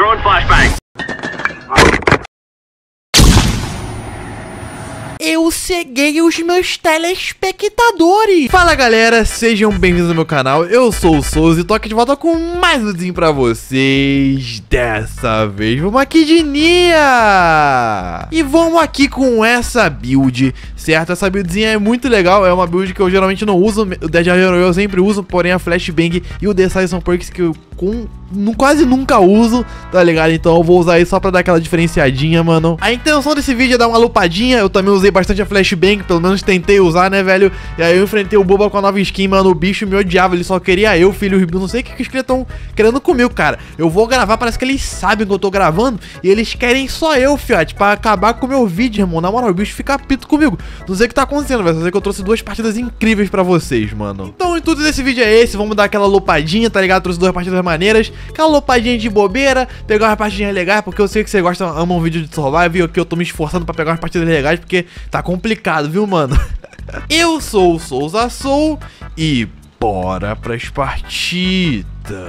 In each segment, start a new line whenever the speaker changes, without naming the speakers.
Throwing flashbang.
Eu ceguei os meus telespectadores. Fala galera, sejam bem-vindos ao meu canal. Eu sou o Souza e tô aqui de volta com mais um vídeo pra vocês. Dessa vez vamos aqui de Nia. E vamos aqui com essa build, certo? Essa buildzinha é muito legal. É uma build que eu geralmente não uso. O Dead Hero eu sempre uso, porém a Flashbang e o Desai são perks que eu quase nunca uso, tá ligado? Então eu vou usar aí só pra dar aquela diferenciadinha, mano. A intenção desse vídeo é dar uma lupadinha. Eu também usei bastante a Flashbang, pelo menos tentei usar, né, velho? E aí eu enfrentei o Bubba com a nova skin, mano. O bicho me odiava, ele só queria eu, filho. Não sei o que os caras estão querendo comigo, cara. Eu vou gravar, parece que eles sabem que eu tô gravando e eles querem só eu, fiote, pra acabar com o meu vídeo, irmão. Na moral, o bicho fica pito comigo. Não sei o que tá acontecendo, velho. Só sei que eu trouxe duas partidas incríveis pra vocês, mano. Então, o intuito desse vídeo é esse. Vamos dar aquela lupadinha, tá ligado? Trouxe duas partidas maneiras. Aquela lupadinha de bobeira, pegar umas partidinhas legais, porque eu sei que você gosta, ama um vídeo de survival, que eu tô me esforçando pra pegar umas partidas legais, porque tá complicado, viu, mano? Eu sou o Souza Soul e bora pras partidas.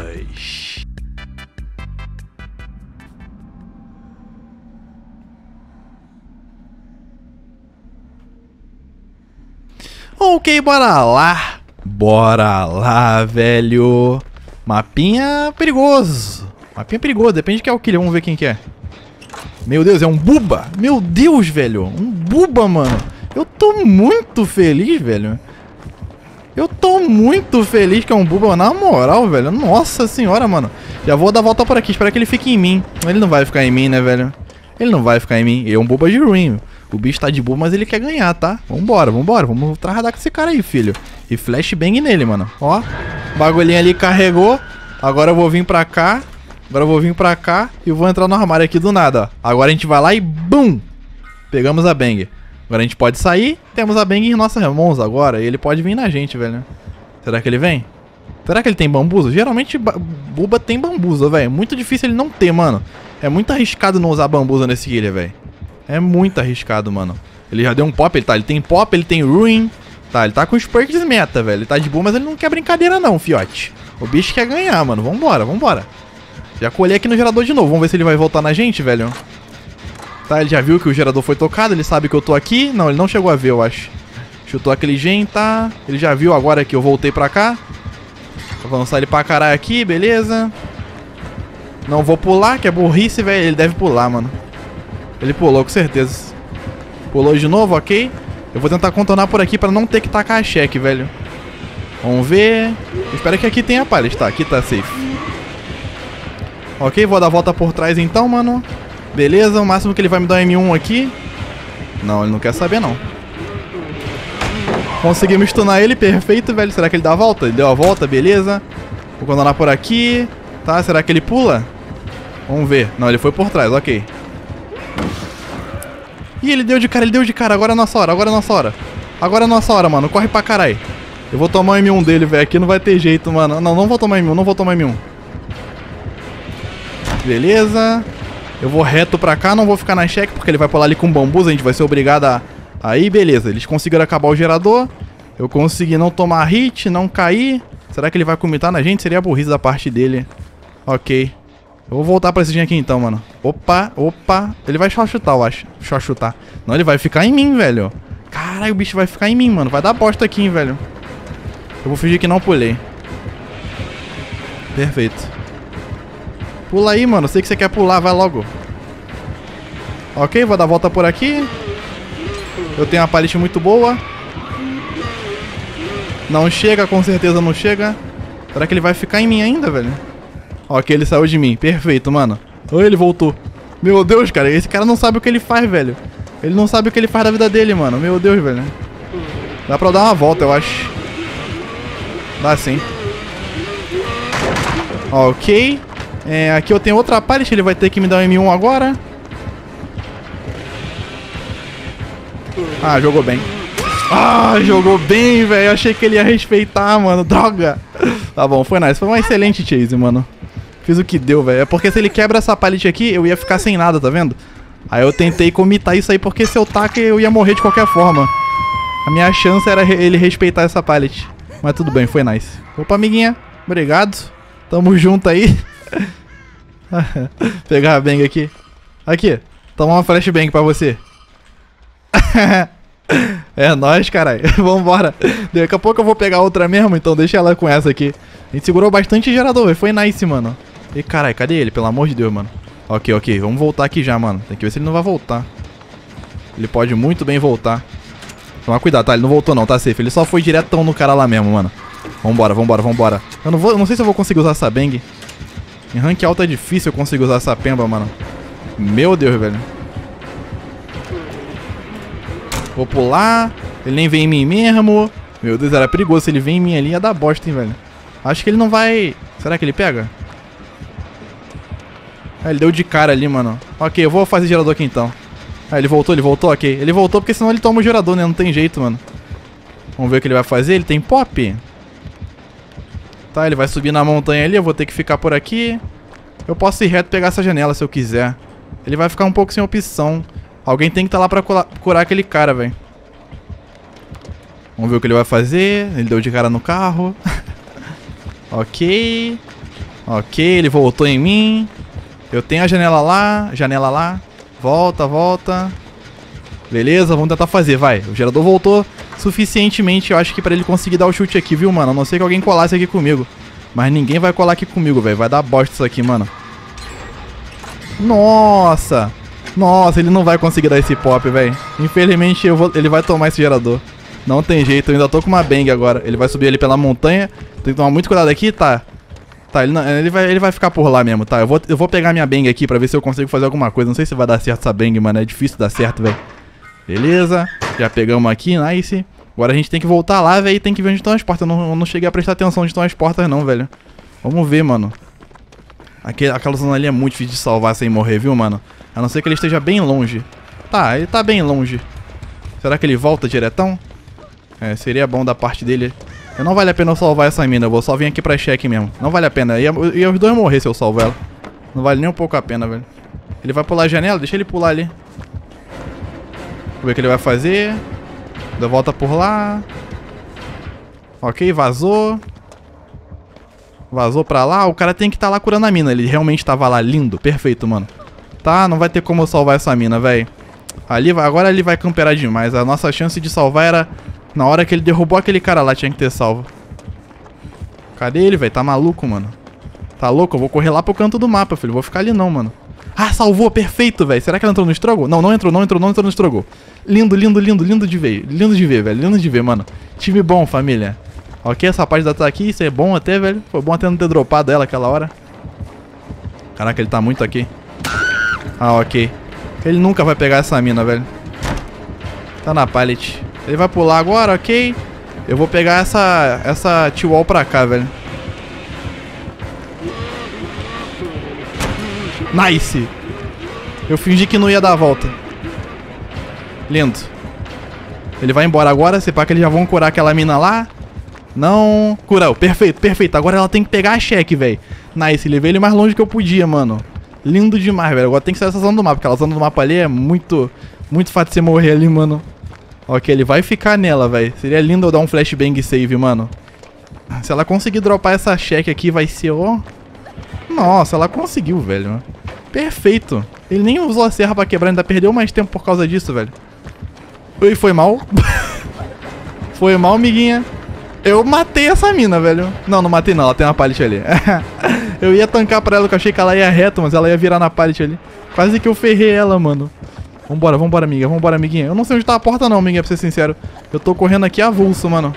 Ok, bora lá. Bora lá, velho. Mapinha perigoso. Mapinha perigoso, depende de quem é o killer. Vamos ver quem que é. Meu Deus, é um Bubba. Meu Deus, velho. Um Bubba, mano. Eu tô muito feliz, velho. Eu tô muito feliz que é um Bubba, na moral, velho. Nossa senhora, mano. Já vou dar a volta por aqui. Espero que ele fique em mim. Ele não vai ficar em mim, né, velho? Ele não vai ficar em mim. Ele é um Bubba de ruim. O bicho tá de boa, mas ele quer ganhar, tá? Vambora, vambora. Vamos tradar com esse cara aí, filho. E flashbang nele, mano. Ó. O bagulhinho ali carregou. Agora eu vou vir pra cá. Agora eu vou vir pra cá e vou entrar no armário aqui do nada, ó. Agora a gente vai lá e BUM! Pegamos a bang. Agora a gente pode sair. Temos a bang em nossas mãos agora. E ele pode vir na gente, velho. Será que ele vem? Será que ele tem bambuza? Geralmente Bubba tem bambuza, velho. Muito difícil ele não ter, mano. É muito arriscado não usar bambuza nesse killer, velho. É muito arriscado, mano. Ele já deu um pop, ele tem pop, ele tem ruin. Tá, ele tá com os perks meta, velho. Ele tá de boa, mas ele não quer brincadeira não, fiote. O bicho quer ganhar, mano. Vambora, vambora. Já colhei aqui no gerador de novo. Vamos ver se ele vai voltar na gente, velho. Tá, ele já viu que o gerador foi tocado. Ele sabe que eu tô aqui. Não, ele não chegou a ver, eu acho. Chutou aquele gen, tá. Ele já viu agora que eu voltei pra cá. Vou avançar ele pra caralho aqui, beleza. Não vou pular, que é burrice, velho. Ele deve pular, mano. Ele pulou, com certeza. Pulou de novo, ok. Eu vou tentar contornar por aqui pra não ter que tacar a cheque, velho. Vamos ver. Eu espero que aqui tenha pallet. Tá, aqui tá safe. Ok, vou dar a volta por trás então, mano. Beleza, o máximo que ele vai me dar um M1 aqui. Não, ele não quer saber, não. Conseguimos stunar ele, perfeito, velho. Será que ele dá a volta? Ele deu a volta, beleza. Vou contornar por aqui. Tá, será que ele pula? Vamos ver. Não, ele foi por trás, ok. Ih, ele deu de cara, ele deu de cara. Agora é nossa hora, agora é nossa hora. Agora é nossa hora, mano. Corre pra caralho. Eu vou tomar o M1 dele, velho. Aqui não vai ter jeito, mano. Não, não vou tomar M1, não vou tomar M1. Beleza. Eu vou reto pra cá, não vou ficar na check, porque ele vai pular ali com bambus. A gente vai ser obrigado a... Aí, beleza. Eles conseguiram acabar o gerador. Eu consegui não tomar hit, não cair. Será que ele vai comitar na gente? Seria burrice da parte dele. Ok. Eu vou voltar pra esse gen aqui então, mano. Opa, opa. Ele vai só chutar, eu acho. Só chutar. Não, ele vai ficar em mim, velho. Caralho, o bicho vai ficar em mim, mano. Vai dar bosta aqui, hein, velho. Eu vou fingir que não pulei. Perfeito. Pula aí, mano. Sei que você quer pular, vai logo. Ok, vou dar a volta por aqui. Eu tenho uma pallet muito boa. Não chega, com certeza não chega. Será que ele vai ficar em mim ainda, velho? Ok, ele saiu de mim. Perfeito, mano. Oh, ele voltou. Meu Deus, cara. Esse cara não sabe o que ele faz, velho. Ele não sabe o que ele faz da vida dele, mano. Meu Deus, velho. Dá pra dar uma volta, eu acho. Dá sim. Ok. Aqui eu tenho outra pallet. Ele vai ter que me dar um M1 agora. Ah, jogou bem. Ah, jogou bem, velho. Achei que ele ia respeitar, mano. Droga. Tá bom, foi nice. Foi uma excelente chase, mano. Fiz o que deu, velho. É porque se ele quebra essa pallet aqui, eu ia ficar sem nada, tá vendo? Aí eu tentei comitar isso aí, porque se eu taco, eu ia morrer de qualquer forma. A minha chance era ele respeitar essa pallet. Mas tudo bem, foi nice. Opa, amiguinha. Obrigado. Tamo junto aí. Pegar a bang aqui. Aqui. Toma uma flashbang pra você. É nóis, caralho. Vambora. Daqui a pouco eu vou pegar outra mesmo, então deixa ela com essa aqui. A gente segurou bastante gerador, foi nice, mano. E caralho, cadê ele? Pelo amor de Deus, mano. Ok, ok. Vamos voltar aqui já, mano. Tem que ver se ele não vai voltar. Ele pode muito bem voltar. Toma cuidado, tá? Ele não voltou não, tá safe. Ele só foi diretão no cara lá mesmo, mano. Vambora, vambora, vambora. Eu não sei se eu vou conseguir usar essa bang. Em rank alto é difícil eu conseguir usar essa pemba, mano. Meu Deus, velho. Vou pular. Ele nem vem em mim mesmo. Meu Deus, era perigoso. Se ele vem em mim ali, ia dar bosta, hein, velho. Acho que ele não vai... Será que ele pega? Ah, ele deu de cara ali, mano. Ok, eu vou fazer gerador aqui, então. Ah, ele voltou, ok. Ele voltou porque senão ele toma o gerador, né? Não tem jeito, mano. Vamos ver o que ele vai fazer. Ele tem pop. Tá, ele vai subir na montanha ali. Eu vou ter que ficar por aqui. Eu posso ir reto e pegar essa janela se eu quiser. Ele vai ficar um pouco sem opção. Alguém tem que estar lá pra curar aquele cara, velho. Vamos ver o que ele vai fazer. Ele deu de cara no carro. Ok. Ok, ele voltou em mim. Eu tenho a janela lá. Janela lá. Volta, volta. Beleza, vamos tentar fazer, vai. O gerador voltou suficientemente, eu acho que pra ele conseguir dar o chute aqui, viu, mano? A não ser que alguém colasse aqui comigo. Mas ninguém vai colar aqui comigo, velho. Vai dar bosta isso aqui, mano. Nossa. Nossa, ele não vai conseguir dar esse pop, velho. Infelizmente, ele vai tomar esse gerador. Não tem jeito, eu ainda tô com uma bang agora. Ele vai subir ali pela montanha. Tem que tomar muito cuidado aqui, tá? Tá, ele vai ficar por lá mesmo, tá? Eu vou pegar minha bang aqui pra ver se eu consigo fazer alguma coisa. Não sei se vai dar certo essa bang, mano. É difícil dar certo, velho. Beleza. Já pegamos aqui, nice. Agora a gente tem que voltar lá, velho. E tem que ver onde estão as portas. Eu não cheguei a prestar atenção onde estão as portas, não, velho. Vamos ver, mano. Aquela zona ali é muito difícil de salvar sem morrer, viu, mano? A não ser que ele esteja bem longe. Tá, ele tá bem longe. Será que ele volta diretão? É, seria bom da parte dele. Não vale a pena eu salvar essa mina. Eu vou só vir aqui pra check mesmo. Não vale a pena. Ia os dois morrer se eu salvo ela. Não vale nem um pouco a pena, velho. Ele vai pular a janela? Deixa ele pular ali. Vamos ver o que ele vai fazer. Deu volta por lá. Ok, vazou. Vazou pra lá. O cara tem que estar lá curando a mina. Ele realmente tava lá. Lindo. Perfeito, mano. Tá, não vai ter como eu salvar essa mina, velho. Agora ele vai camperar demais. A nossa chance de salvar era... Na hora que ele derrubou aquele cara lá, tinha que ter salvo. Cadê ele, velho? Tá maluco, mano? Tá louco? Eu vou correr lá pro canto do mapa, filho. Vou ficar ali não, mano. Ah, salvou. Perfeito, velho. Será que ela entrou no struggle? Não, não entrou no struggle. Lindo, lindo, lindo, lindo de ver. Lindo de ver, velho. Lindo de ver, mano. Time bom, família. Ok, essa parte da tá aqui. Isso é bom até, velho. Foi bom até não ter dropado ela aquela hora. Caraca, ele tá muito aqui. Ah, ok. Ele nunca vai pegar essa mina, velho. Tá na pallet. Ele vai pular agora, ok. Eu vou pegar essa T-wall pra cá, velho. Nice. Eu fingi que não ia dar a volta. Lindo. Ele vai embora agora. Se pá que eles já vão curar aquela mina lá. Não. Curou. Perfeito, perfeito. Agora ela tem que pegar a cheque, velho. Nice. Levei ele mais longe que eu podia, mano. Lindo demais, velho. Agora tem que sair dessa zona do mapa. Aquela zona do mapa ali é muito fácil de você morrer ali, mano. Ok, ele vai ficar nela, velho. Seria lindo eu dar um flashbang save, mano. Se ela conseguir dropar essa cheque aqui, vai ser, ó... Nossa, ela conseguiu, velho. Perfeito. Ele nem usou a serra pra quebrar, ainda perdeu mais tempo por causa disso, velho. Ui, foi mal. Foi mal, amiguinha. Eu matei essa mina, velho. Não, não matei não, ela tem uma pallet ali. Eu ia tancar pra ela, que eu achei que ela ia reto, mas ela ia virar na pallet ali. Quase que eu ferrei ela, mano. Vambora, vambora, amiga. Vambora, amiguinha. Eu não sei onde tá a porta não, amiguinha, pra ser sincero. Eu tô correndo aqui avulso, mano.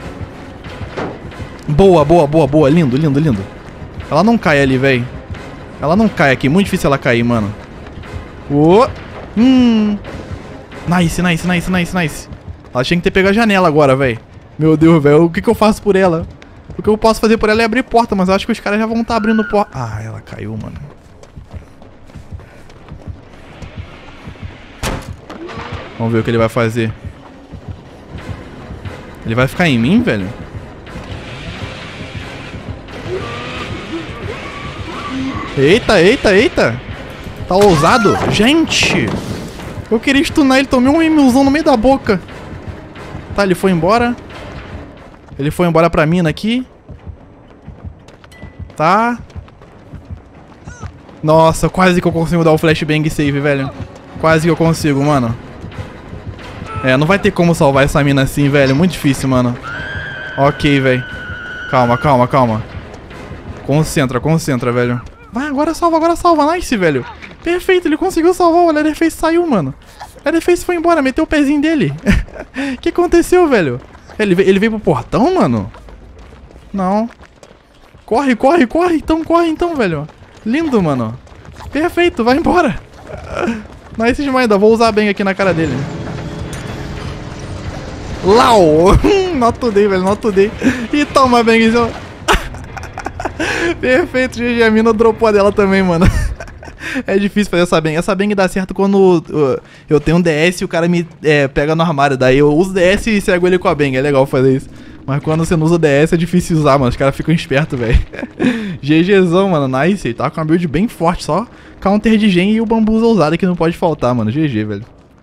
Boa, boa, boa, boa. Lindo, lindo, lindo. Ela não cai ali, velho. Ela não cai aqui. Muito difícil ela cair, mano. Nice, nice, nice, nice, nice. Ela tinha que ter pego a janela agora, velho. Meu Deus, velho. O que eu faço por ela? O que eu posso fazer por ela é abrir porta, mas eu acho que os caras já vão estar abrindo porta. Ah, ela caiu, mano. Vamos ver o que ele vai fazer. Ele vai ficar em mim, velho? Eita, eita, eita. Tá ousado? Gente! Eu queria stunar ele, tomei um emulsão no meio da boca. Tá, ele foi embora. Ele foi embora pra mina aqui. Tá. Nossa, quase que eu consigo dar o flashbang save, velho. Quase que eu consigo, mano. É, não vai ter como salvar essa mina assim, velho. Muito difícil, mano. Ok, velho. Calma, calma, calma. Concentra, concentra, velho. Vai, agora salva. Nice, velho. Perfeito, ele conseguiu salvar. O Leatherface saiu, mano. O Leatherface foi embora, meteu o pezinho dele. O que aconteceu, velho? Ele veio pro portão, mano? Não. Corre, corre, corre. Então, corre então, velho. Lindo, mano. Perfeito, vai embora. Nice demais, ainda vou usar bem aqui na cara dele. Lau! Not today, velho, not today. E toma, bangzão. Perfeito, GG, a mina dropou dela também, mano. É difícil fazer essa bang. Essa bang dá certo quando eu tenho um DS e o cara me pega no armário. Daí eu uso o DS e cego ele com a bang. É legal fazer isso. Mas quando você não usa o DS é difícil usar, mano. Os caras ficam espertos, velho. GGzão, mano. Nice. Ele tá com uma build bem forte. Só counter de gen e o bambuza ousado que não pode faltar, mano. GG, velho.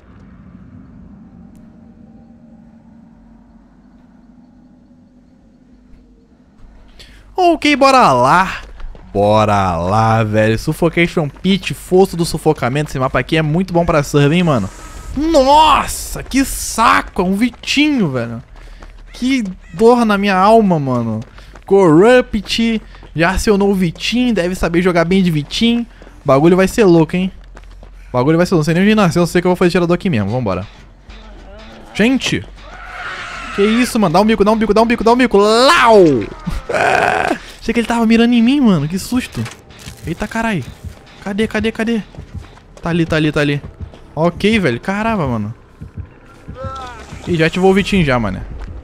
Ok, bora lá. Bora lá, velho. Suffocation Pit, Fosso do Sufocamento. Esse mapa aqui é muito bom pra server, hein, mano. Nossa, que saco. É um Vitinho, velho. Que dor na minha alma, mano. Corrupt. Já acionou o Vitinho. Deve saber jogar bem de Vitinho. O bagulho vai ser louco, hein. O bagulho vai ser louco. Não sei nem onde nasceu. Eu sei que eu vou fazer tirador aqui mesmo. Vambora. Gente. Que isso, mano? Dá um bico, dá um bico, dá um bico, dá um bico. Lau! Achei que ele tava mirando em mim, mano. Que susto. Eita, carai. Cadê, cadê, cadê? Tá ali, tá ali, tá ali. Ok, velho. Caramba, mano. Ih, já ativou o Vitinho já, mano.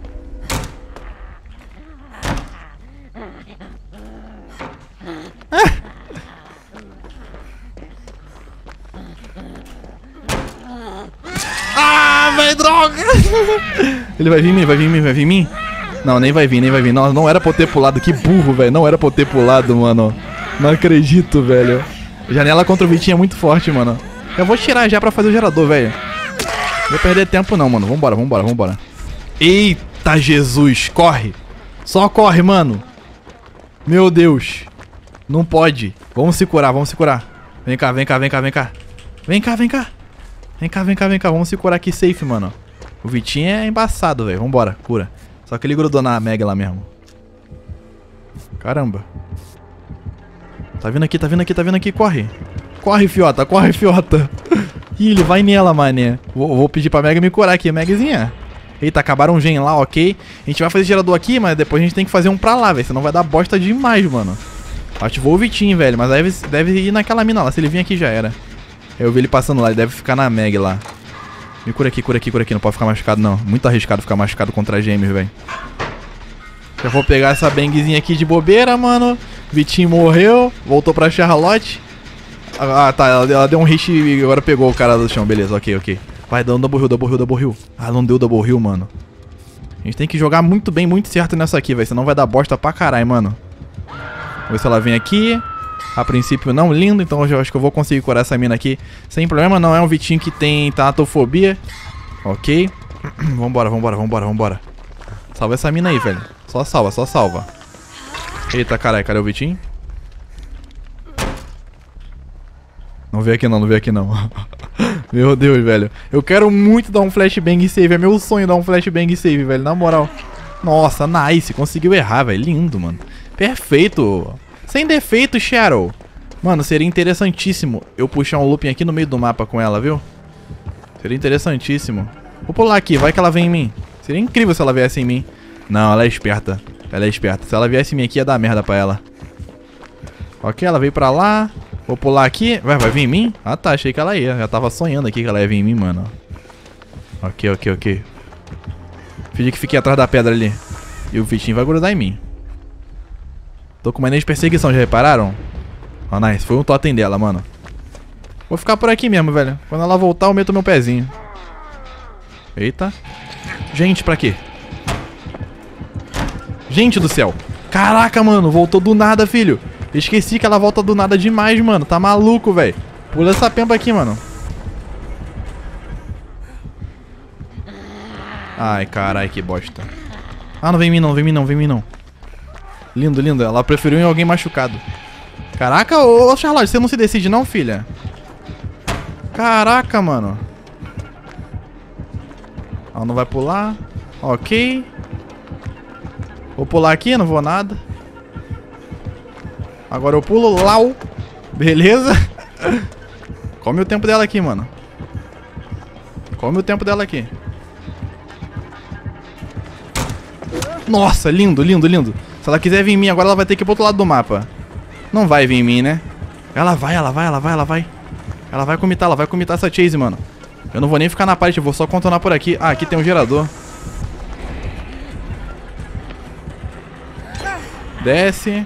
Ah, velho, droga! Ele vai vir em mim, vai vir em mim, vai vir em mim? Não, nem vai vir, nem vai vir. Não, não era pra eu ter pulado. Que burro, velho. Não era pra eu ter pulado, mano. Não acredito, velho. Janela contra o Vitinho é muito forte, mano. Eu vou tirar já pra fazer o gerador, velho. Não vou perder tempo não, mano. Vambora, vambora, vambora. Eita, Jesus. Corre. Só corre, mano. Meu Deus. Não pode. Vamos se curar, vamos se curar. Vem cá, vem cá, vem cá, vem cá. Vem cá, vem cá. Vem cá, vem cá, vem cá. Vamos se curar aqui safe, mano. O Vitinho é embaçado, velho. Vambora, cura. Só que ele grudou na Meg lá mesmo. Caramba. Tá vindo aqui, tá vindo aqui, tá vindo aqui. Corre. Corre, fiota, corre, fiota. Ih, ele vai nela, mané. Vou pedir pra Meg me curar aqui, Megzinha. Eita, acabaram um gen lá, ok. A gente vai fazer gerador aqui, mas depois a gente tem que fazer um pra lá, velho. Senão vai dar bosta demais, mano. Ativou o Vitinho, velho. Mas deve ir naquela mina lá. Se ele vir aqui já era. Eu vi ele passando lá, ele deve ficar na Meg lá. Me cura aqui, cura aqui, cura aqui. Não pode ficar machucado, não. Muito arriscado ficar machucado contra gêmeos, velho. Já vou pegar essa bangzinha aqui de bobeira, mano. Vitinho morreu. Voltou pra Charlotte. Ah, tá. Ela deu um hit e agora pegou o cara do chão. Beleza, ok, ok. Vai dando double heal, double heal, double heal. Ah, não deu double heal, mano. A gente tem que jogar muito bem, muito certo nessa aqui, velho. Senão vai dar bosta pra caralho, mano. Vamos ver se ela vem aqui. A princípio não, lindo. Então eu acho que eu vou conseguir curar essa mina aqui sem problema. Não é um Vitinho que tem tanatofobia. Ok. Vambora, vambora, vambora, vambora. Salva essa mina aí, velho. Só salva, só salva. Eita, caralho, cadê o Vitinho? Não veio aqui não, não veio aqui não. Meu Deus, velho. Eu quero muito dar um flashbang save. É meu sonho dar um flashbang save, velho. Na moral. Nossa, nice. Conseguiu errar, velho. Lindo, mano. Perfeito. Sem defeito, Shadow. Mano, seria interessantíssimo eu puxar um looping aqui no meio do mapa com ela, viu? Seria interessantíssimo. Vou pular aqui, vai que ela vem em mim. Seria incrível se ela viesse em mim. Não, ela é esperta. Ela é esperta. Se ela viesse em mim aqui, ia dar merda pra ela. Ok, ela veio pra lá. Vou pular aqui. Vai vir em mim? Ah tá, achei que ela ia. Já tava sonhando aqui que ela ia vir em mim, mano. Ok, ok, ok. Fingi que fiquei atrás da pedra ali. E o Vitinho vai grudar em mim. Tô com mania de perseguição, já repararam? Oh, nice. Foi um totem dela, mano. Vou ficar por aqui mesmo, velho. Quando ela voltar, eu meto meu pezinho. Eita. Gente, pra quê? Gente do céu. Caraca, mano. Voltou do nada, filho. Esqueci que ela volta do nada demais, mano. Tá maluco, velho. Pula essa pempa aqui, mano. Ai, carai, que bosta. Ah, não vem em mim não, vem em mim não, vem em mim não. Lindo, lindo. Ela preferiu em alguém machucado. Caraca, ô Charlotte, você não se decide não, filha? Caraca, mano. Ela não vai pular. Ok. Vou pular aqui, não vou nada. Agora eu pulo, lau. Beleza. Come o tempo dela aqui, mano. Come o tempo dela aqui. Nossa, lindo, lindo, lindo. Se ela quiser vir em mim agora, ela vai ter que ir pro outro lado do mapa. Não vai vir em mim, né? Ela vai. Ela vai comitar essa chase, mano. Eu não vou nem ficar na parte, eu vou só contornar por aqui. Ah, aqui tem um gerador. Desce.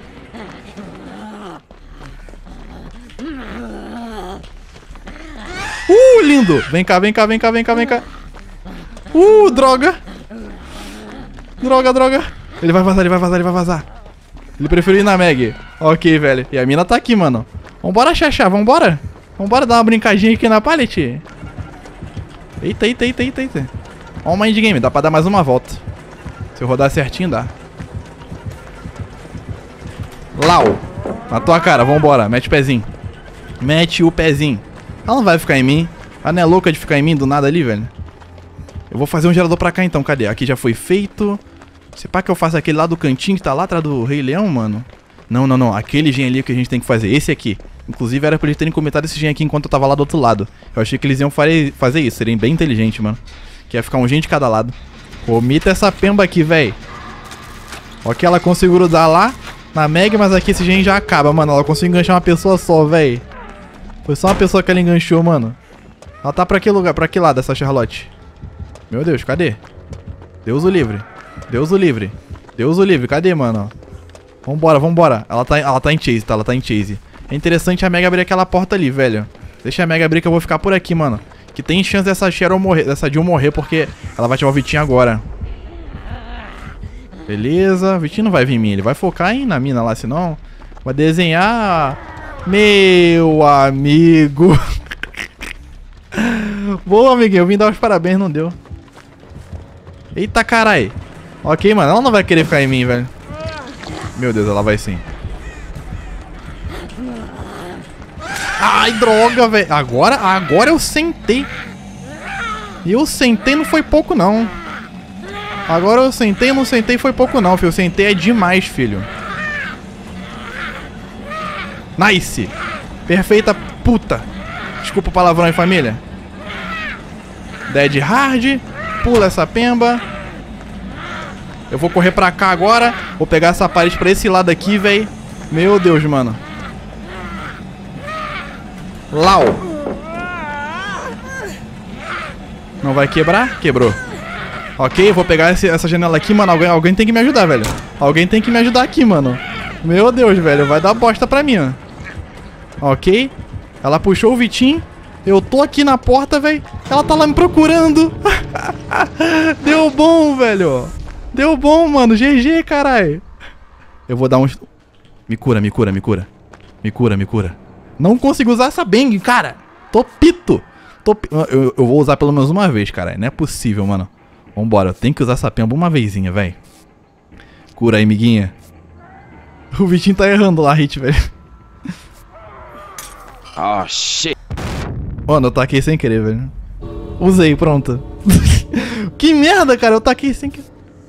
Lindo! Vem cá. Droga! Droga. Ele vai vazar. Ele preferiu ir na Meg. Ok, velho. E a mina tá aqui, mano. Vambora, Xaxá, vambora. Vambora dar uma brincadinha aqui na pallet. Eita. Ó o mind game, dá pra dar mais uma volta. Se eu rodar certinho, dá. Lau. Na tua cara, vambora. Mete o pezinho. Ela não vai ficar em mim. Ela não é louca de ficar em mim do nada ali, velho. Eu vou fazer um gerador pra cá então, cadê? Aqui já foi feito. Se pá que eu faço aquele lá do cantinho que tá lá atrás do Rei Leão, mano. Não. Aquele gen ali que a gente tem que fazer. Esse aqui. Inclusive era pra eles terem comentado esse gen aqui enquanto eu tava lá do outro lado. Eu achei que eles iam fazer isso. Seriam bem inteligentes, mano. Que ia ficar um gen de cada lado. Comita essa pemba aqui, velho. Ok, ela conseguiu grudar lá na Meg, mas aqui esse gen já acaba, mano. Ela conseguiu enganchar uma pessoa só, velho. Foi só uma pessoa que ela enganchou, mano. Ela tá pra que lugar? Pra que lado essa Charlotte? Meu Deus, cadê? Deus o livre. Cadê, mano? Vambora. Ela tá em chase, tá? Ela tá em chase. É interessante a Meg abrir aquela porta ali, velho. Deixa a Meg abrir que eu vou ficar por aqui, mano. Que tem chance dessa Cheryl morrer, dessa Jill morrer, porque ela vai ativar o Vitinho agora. Beleza. O Vitinho não vai vir em mim. Ele vai focar na mina lá, senão vai desenhar. Meu amigo. Boa, amiguinho. Eu vim dar os parabéns, não deu. Eita, carai. Ok, mano. Ela não vai querer ficar em mim, velho. Meu Deus, ela vai sim. Ai, droga, velho. Agora eu sentei. E eu sentei não foi pouco, não. Agora eu sentei, não sentei foi pouco, não, filho. Eu sentei é demais, filho. Nice. Perfeita puta. Desculpa o palavrão aí, família. Dead hard. Pula essa pemba. Eu vou correr pra cá agora. Vou pegar essa parede pra esse lado aqui, velho. Meu Deus, mano. Lau. Não vai quebrar? Quebrou. Ok, vou pegar essa janela aqui, mano. Alguém tem que me ajudar, velho. Alguém tem que me ajudar aqui, mano. Meu Deus, velho. Vai dar bosta pra mim, ó. Ok. Ela puxou o Vitinho. Eu tô aqui na porta, velho. Ela tá lá me procurando. Deu bom, velho. Deu bom, mano. GG, caralho. Eu vou dar uns... Me cura. Não consigo usar essa bang, cara. Tô pito. Eu vou usar pelo menos uma vez, cara. Não é possível, mano. Vambora. Eu tenho que usar essa pemba uma vezinha, velho. Cura aí, amiguinha. O Vitinho tá errando lá, hit, velho.
Oh, shit.
Mano, eu taquei sem querer, velho. Usei, pronto. Que merda, cara. Eu taquei sem querer.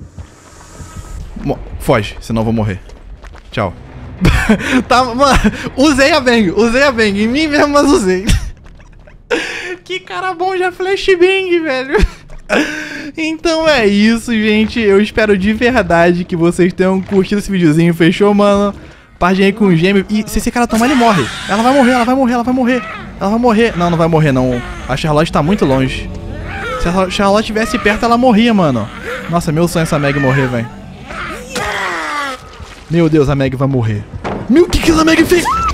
Foge, senão eu vou morrer. Tchau. Tá, mano. Usei a bang. Em mim mesmo, mas usei. Que cara bom já flashbang, velho. Então é isso, gente. Eu espero de verdade que vocês tenham curtido esse videozinho. Fechou, mano? Partem aí com o gêmeo. E se esse cara tomar, ele morre. Ela vai morrer. Não, não vai morrer, não. A Charlotte tá muito longe. Se a Charlotte estivesse perto, ela morria, mano. Nossa, meu sonho é essa Meg morrer, velho. Meu Deus, a Meg vai morrer. Meu, o que essa Meg fez?